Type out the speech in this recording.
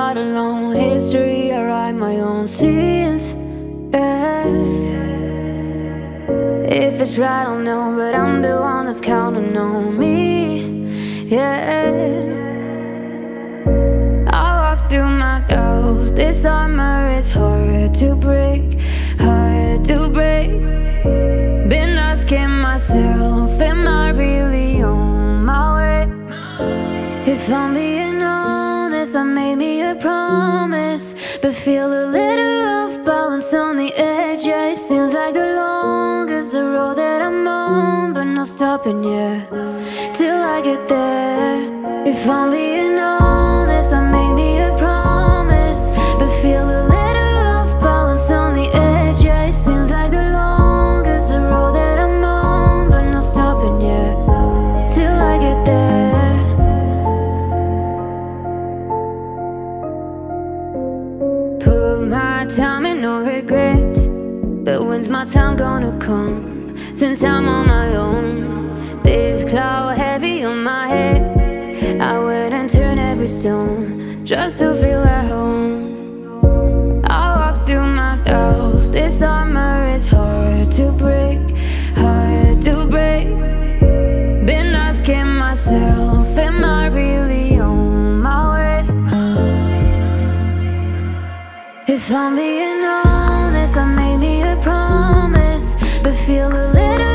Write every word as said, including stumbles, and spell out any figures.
got a long history, I write my own scenes, yeah. If it's right, I don't know, but I'm the one that's counting on me, yeah. I walk through my doubts, this armor is hard to break, hard to break. Been asking myself, am I really on my way? If I'm being honest, I made me a promise, but feel a little off balance on the edge. Yeah, it seems like the longest the road that I'm on, but no stopping, yeah, till I get there. If I'm being honest, I made me a promise, but feel a little off balance on the edge. Yeah, it seems like the longest the road that I'm on, but no stopping, yeah, till I get there. Put my time in, no regrets, but when's my time gonna come? Since I'm on my own, this cloud heavy on my head, I wait and turn every stone just to feel at home. I walk through my doubts, this armor is hard to break, hard to break. Been asking myself, am I really on my way? If I'm being honest, I made me a promise, but feel a little